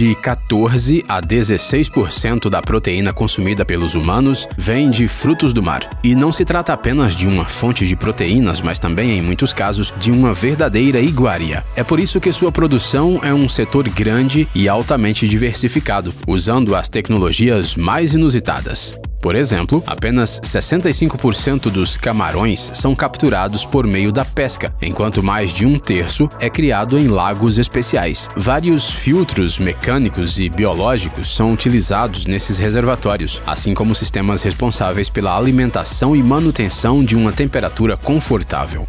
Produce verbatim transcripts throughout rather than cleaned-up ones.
De quatorze a dezesseis por cento da proteína consumida pelos humanos vem de frutos do mar. E não se trata apenas de uma fonte de proteínas, mas também, em muitos casos, de uma verdadeira iguaria. É por isso que sua produção é um setor grande e altamente diversificado, usando as tecnologias mais inusitadas. Por exemplo, apenas sessenta e cinco por cento dos camarões são capturados por meio da pesca, enquanto mais de um terço é criado em lagos especiais. Vários filtros mecânicos e biológicos são utilizados nesses reservatórios, assim como sistemas responsáveis pela alimentação e manutenção de uma temperatura confortável.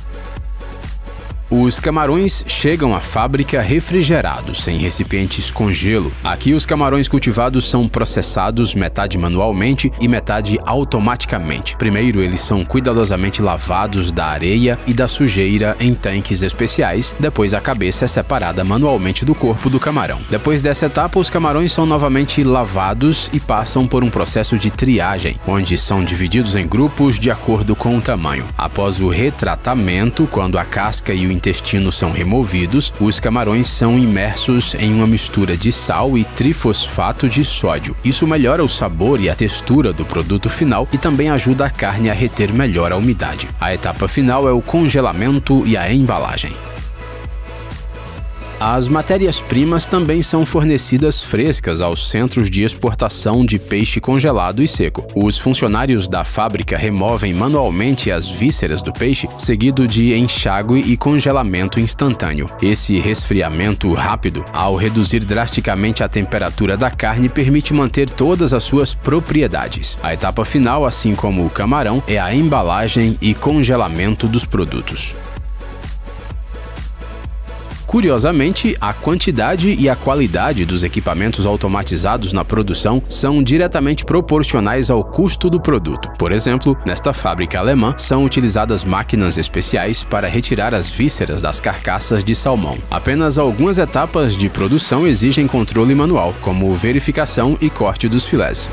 Os camarões chegam à fábrica refrigerados, em recipientes com gelo. Aqui, os camarões cultivados são processados metade manualmente e metade automaticamente. Primeiro, eles são cuidadosamente lavados da areia e da sujeira em tanques especiais. Depois, a cabeça é separada manualmente do corpo do camarão. Depois dessa etapa, os camarões são novamente lavados e passam por um processo de triagem, onde são divididos em grupos de acordo com o tamanho. Após o retratamento, quando a casca e o intestino são removidos, os camarões são imersos em uma mistura de sal e trifosfato de sódio. Isso melhora o sabor e a textura do produto final e também ajuda a carne a reter melhor a umidade. A etapa final é o congelamento e a embalagem. As matérias-primas também são fornecidas frescas aos centros de exportação de peixe congelado e seco. Os funcionários da fábrica removem manualmente as vísceras do peixe, seguido de enxágue e congelamento instantâneo. Esse resfriamento rápido, ao reduzir drasticamente a temperatura da carne, permite manter todas as suas propriedades. A etapa final, assim como o camarão, é a embalagem e congelamento dos produtos. Curiosamente, a quantidade e a qualidade dos equipamentos automatizados na produção são diretamente proporcionais ao custo do produto. Por exemplo, nesta fábrica alemã, são utilizadas máquinas especiais para retirar as vísceras das carcaças de salmão. Apenas algumas etapas de produção exigem controle manual, como verificação e corte dos filés.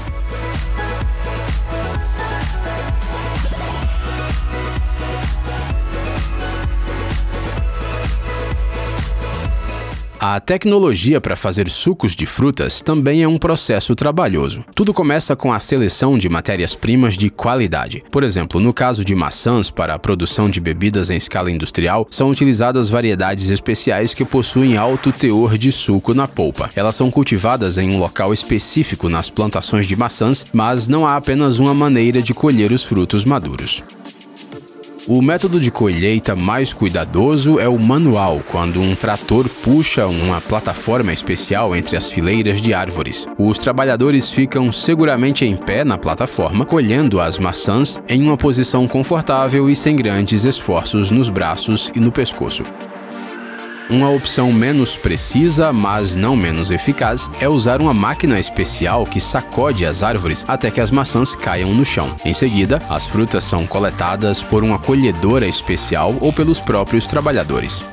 A tecnologia para fazer sucos de frutas também é um processo trabalhoso. Tudo começa com a seleção de matérias-primas de qualidade. Por exemplo, no caso de maçãs, para a produção de bebidas em escala industrial, são utilizadas variedades especiais que possuem alto teor de suco na polpa. Elas são cultivadas em um local específico nas plantações de maçãs, mas não há apenas uma maneira de colher os frutos maduros. O método de colheita mais cuidadoso é o manual, quando um trator puxa uma plataforma especial entre as fileiras de árvores. Os trabalhadores ficam seguramente em pé na plataforma, colhendo as maçãs em uma posição confortável e sem grandes esforços nos braços e no pescoço. Uma opção menos precisa, mas não menos eficaz, é usar uma máquina especial que sacode as árvores até que as maçãs caiam no chão. Em seguida, as frutas são coletadas por uma colhedora especial ou pelos próprios trabalhadores.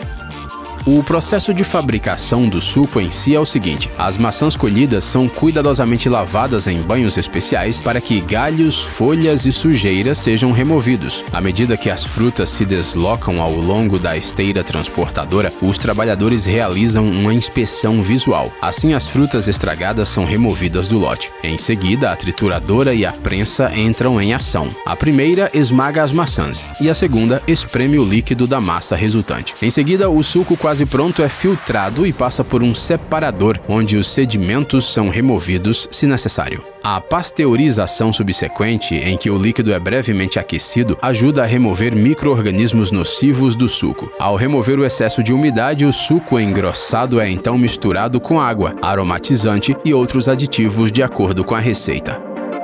O processo de fabricação do suco em si é o seguinte: as maçãs colhidas são cuidadosamente lavadas em banhos especiais para que galhos, folhas e sujeira sejam removidos. À medida que as frutas se deslocam ao longo da esteira transportadora, os trabalhadores realizam uma inspeção visual. Assim, as frutas estragadas são removidas do lote. Em seguida, a trituradora e a prensa entram em ação. A primeira esmaga as maçãs e a segunda espreme o líquido da massa resultante. Em seguida, o suco quase pronto é filtrado e passa por um separador, onde os sedimentos são removidos se necessário. A pasteurização subsequente, em que o líquido é brevemente aquecido, ajuda a remover micro-organismos nocivos do suco. Ao remover o excesso de umidade, o suco engrossado é então misturado com água, aromatizante e outros aditivos de acordo com a receita.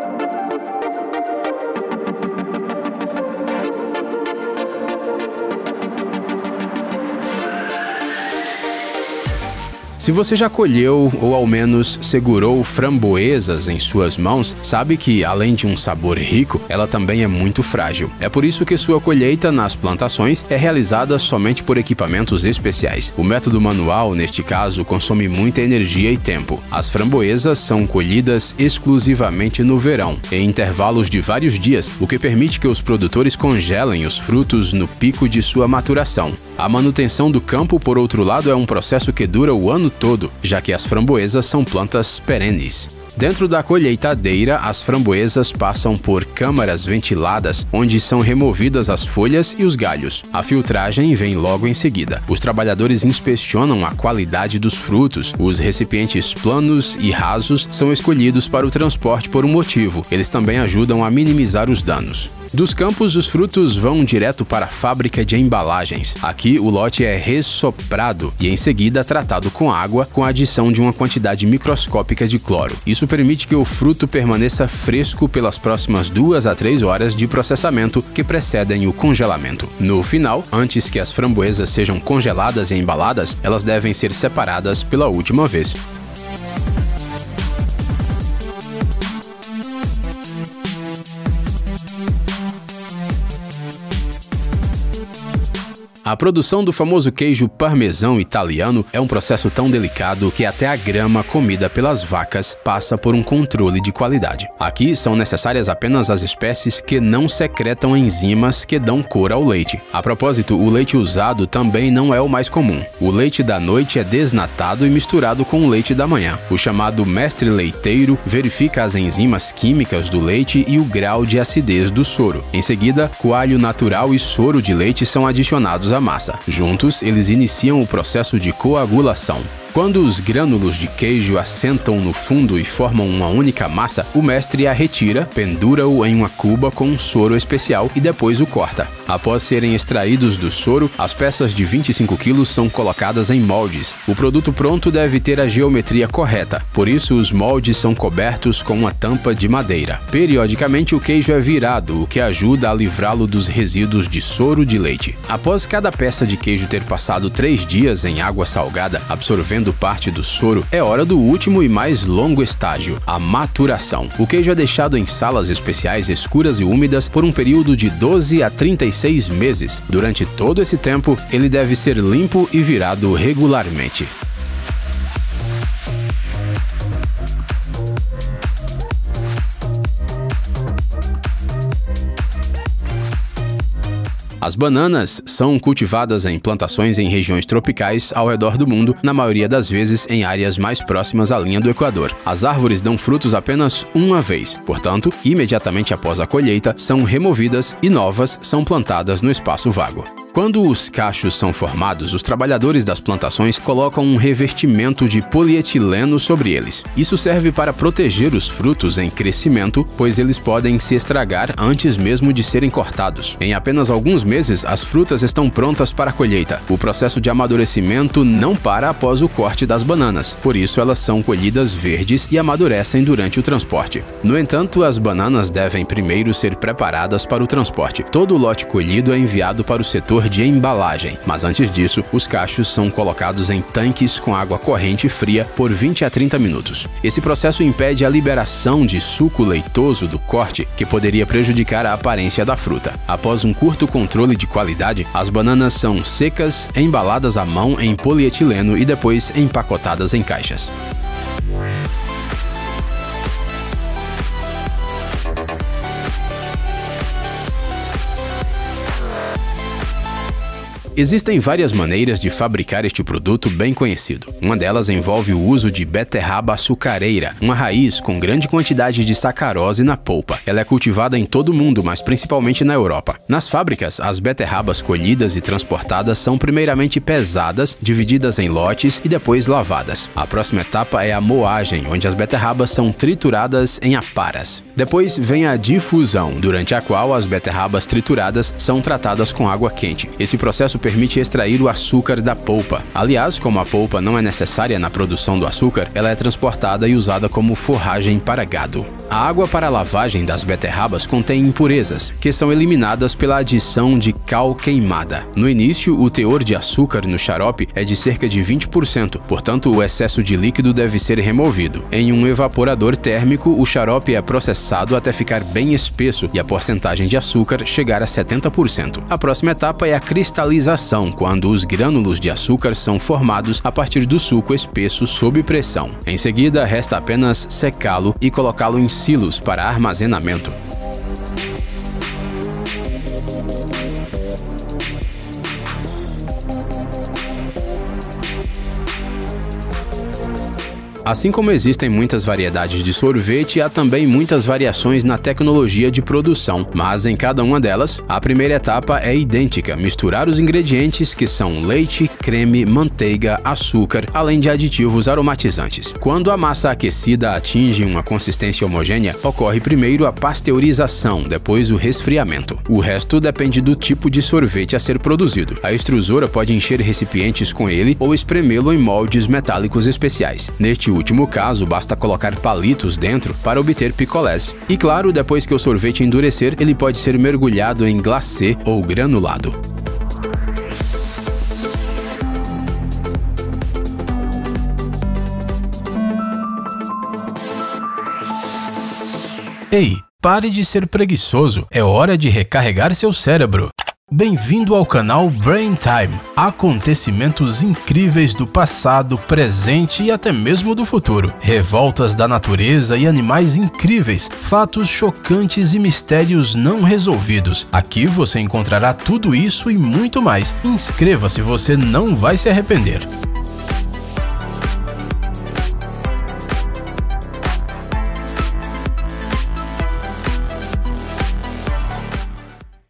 Se você já colheu ou ao menos segurou framboesas em suas mãos, sabe que, além de um sabor rico, ela também é muito frágil. É por isso que sua colheita nas plantações é realizada somente por equipamentos especiais. O método manual, neste caso, consome muita energia e tempo. As framboesas são colhidas exclusivamente no verão, em intervalos de vários dias, o que permite que os produtores congelem os frutos no pico de sua maturação. A manutenção do campo, por outro lado, é um processo que dura o ano todo, já que as framboesas são plantas perenes. Dentro da colheitadeira, as framboesas passam por câmaras ventiladas, onde são removidas as folhas e os galhos. A filtragem vem logo em seguida. Os trabalhadores inspecionam a qualidade dos frutos. Os recipientes planos e rasos são escolhidos para o transporte por um motivo. Eles também ajudam a minimizar os danos. Dos campos, os frutos vão direto para a fábrica de embalagens. Aqui, o lote é ressoprado e, em seguida, tratado com água com a adição de uma quantidade microscópica de cloro. Isso permite que o fruto permaneça fresco pelas próximas duas a três horas de processamento que precedem o congelamento. No final, antes que as framboesas sejam congeladas e embaladas, elas devem ser separadas pela última vez. A produção do famoso queijo parmesão italiano é um processo tão delicado que até a grama comida pelas vacas passa por um controle de qualidade. Aqui são necessárias apenas as espécies que não secretam enzimas que dão cor ao leite. A propósito, o leite usado também não é o mais comum. O leite da noite é desnatado e misturado com o leite da manhã. O chamado mestre leiteiro verifica as enzimas químicas do leite e o grau de acidez do soro. Em seguida, coalho natural e soro de leite são adicionados à massa. Juntos, eles iniciam o processo de coagulação. Quando os grânulos de queijo assentam no fundo e formam uma única massa, o mestre a retira, pendura-o em uma cuba com um soro especial e depois o corta. Após serem extraídos do soro, as peças de vinte e cinco quilos são colocadas em moldes. O produto pronto deve ter a geometria correta, por isso os moldes são cobertos com uma tampa de madeira. Periodicamente, o queijo é virado, o que ajuda a livrá-lo dos resíduos de soro de leite. Após cada peça de queijo ter passado três dias em água salgada, absorvendo parte do soro, é hora do último e mais longo estágio, a maturação. O queijo é deixado em salas especiais escuras e úmidas por um período de doze a trinta e seis meses. Durante todo esse tempo, ele deve ser limpo e virado regularmente. As bananas são cultivadas em plantações em regiões tropicais ao redor do mundo, na maioria das vezes em áreas mais próximas à linha do Equador. As árvores dão frutos apenas uma vez, portanto, imediatamente após a colheita, são removidas e novas são plantadas no espaço vago. Quando os cachos são formados, os trabalhadores das plantações colocam um revestimento de polietileno sobre eles. Isso serve para proteger os frutos em crescimento, pois eles podem se estragar antes mesmo de serem cortados. Em apenas alguns meses, as frutas estão prontas para a colheita. O processo de amadurecimento não para após o corte das bananas, por isso elas são colhidas verdes e amadurecem durante o transporte. No entanto, as bananas devem primeiro ser preparadas para o transporte. Todo o lote colhido é enviado para o setor de embalagem, mas antes disso, os cachos são colocados em tanques com água corrente fria por vinte a trinta minutos. Esse processo impede a liberação de suco leitoso do corte, que poderia prejudicar a aparência da fruta. Após um curto controle de qualidade, as bananas são secas, embaladas à mão em polietileno e depois empacotadas em caixas. Existem várias maneiras de fabricar este produto bem conhecido. Uma delas envolve o uso de beterraba açucareira, uma raiz com grande quantidade de sacarose na polpa. Ela é cultivada em todo o mundo, mas principalmente na Europa. Nas fábricas, as beterrabas colhidas e transportadas são primeiramente pesadas, divididas em lotes e depois lavadas. A próxima etapa é a moagem, onde as beterrabas são trituradas em aparas. Depois vem a difusão, durante a qual as beterrabas trituradas são tratadas com água quente. Esse processo permite extrair o açúcar da polpa. Aliás, como a polpa não é necessária na produção do açúcar, ela é transportada e usada como forragem para gado. A água para a lavagem das beterrabas contém impurezas, que são eliminadas pela adição de cal queimada. No início, o teor de açúcar no xarope é de cerca de vinte por cento, portanto, o excesso de líquido deve ser removido. Em um evaporador térmico, o xarope é processado até ficar bem espesso e a porcentagem de açúcar chegar a setenta por cento. A próxima etapa é a cristalização, quando os grânulos de açúcar são formados a partir do suco espesso sob pressão. Em seguida, resta apenas secá-lo e colocá-lo em silos para armazenamento. Assim como existem muitas variedades de sorvete, há também muitas variações na tecnologia de produção, mas em cada uma delas, a primeira etapa é idêntica: misturar os ingredientes, que são leite, creme, manteiga, açúcar, além de aditivos aromatizantes. Quando a massa aquecida atinge uma consistência homogênea, ocorre primeiro a pasteurização, depois o resfriamento. O resto depende do tipo de sorvete a ser produzido. A extrusora pode encher recipientes com ele ou espremê-lo em moldes metálicos especiais. Neste último caso, basta colocar palitos dentro para obter picolés. E claro, depois que o sorvete endurecer, ele pode ser mergulhado em glacê ou granulado. Ei, pare de ser preguiçoso, é hora de recarregar seu cérebro. Bem-vindo ao canal Brain Time. Acontecimentos incríveis do passado, presente e até mesmo do futuro. Revoltas da natureza e animais incríveis, fatos chocantes e mistérios não resolvidos. Aqui você encontrará tudo isso e muito mais. Inscreva-se, você não vai se arrepender.